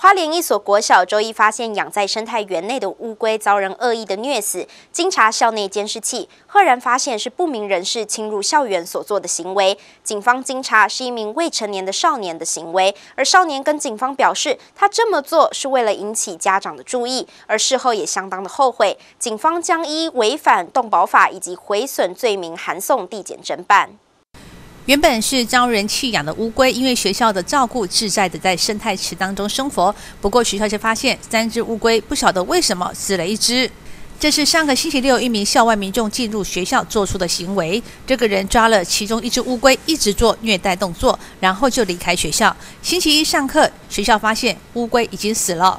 花莲一所国小周一发现养在生态园内的乌龟遭人恶意的虐死，经查校内监视器，赫然发现是不明人士侵入校园所做的行为。警方经查是一名未成年的少年的行为，而少年跟警方表示，他这么做是为了引起家长的注意，而事后也相当的后悔。警方将依违反动保法以及毁损罪名函送地检侦办。 原本是招人弃养的乌龟，因为学校的照顾，自在的在生态池当中生活。不过学校却发现3只乌龟不晓得为什么死了1只。这是上个星期六一名校外民众进入学校做出的行为。这个人抓了其中1只乌龟，一直做虐待动作，然后就离开学校。星期一上课，学校发现乌龟已经死了。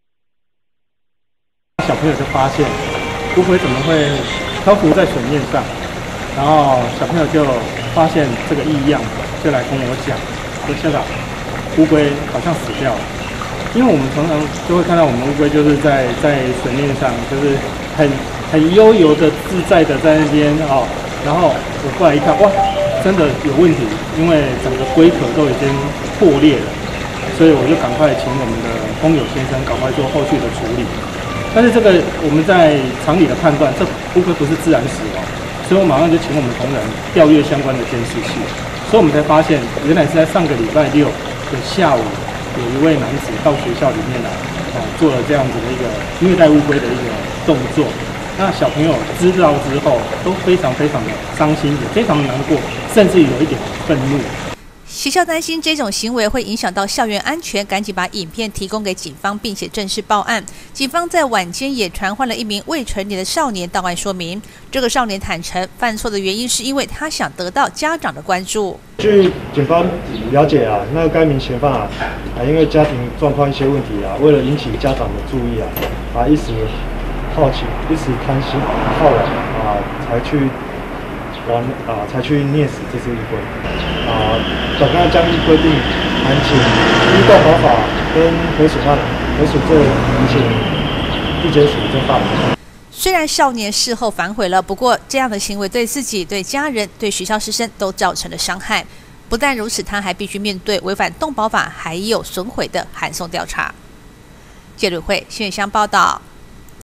小朋友就发现乌龟怎么会漂浮在水面上，然后小朋友就发现这个异样，就来跟我讲说：“校长，乌龟好像死掉了。”因为我们常常就会看到我们乌龟就是在水面上，就是很悠游的、自在的在那边哦。然后我过来一看，哇，真的有问题，因为整个龟壳都已经破裂了，所以我就赶快请我们的工友先生赶快做后续的处理。但是这个我们在常理的判断，这乌龟不是自然死亡。所以我马上就请我们同仁调阅相关的监视器，所以我们才发现，原来是在上个礼拜6的下午，有一位男子到学校里面来，做了这样子的一个虐待乌龟的一个动作。那小朋友知道之后，都非常的伤心，也非常的难过，甚至有一点愤怒。 学校担心这种行为会影响到校园安全，赶紧把影片提供给警方，并且正式报案。警方在晚间也传唤了一名未成年的少年到案说明。这个少年坦诚，犯错的原因是因为他想得到家长的关注。 据警方了解啊，那该名嫌犯因为家庭状况一些问题啊，为了引起家长的注意一时好奇，一时贪心好玩才去虐死这只乌龟本案将依规定函请依动保法跟毁损罪函请地检署侦办。 虽然少年事后反悔了，不过这样的行为对自己、对家人、对学校师生都造成了伤害。不但如此，他还必须面对违反动保法还有损毁的函送调查。记者会新闻箱报道。